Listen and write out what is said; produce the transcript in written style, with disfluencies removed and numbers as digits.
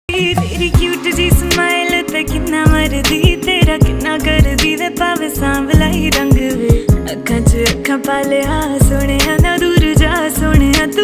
तेरी क्यूट जी स्माइल ते किन्ना मरदी तेरा किन्ना करदी वे पावे सांवला ही रंग वे अखां च अखां पाले हा सोने ना दूर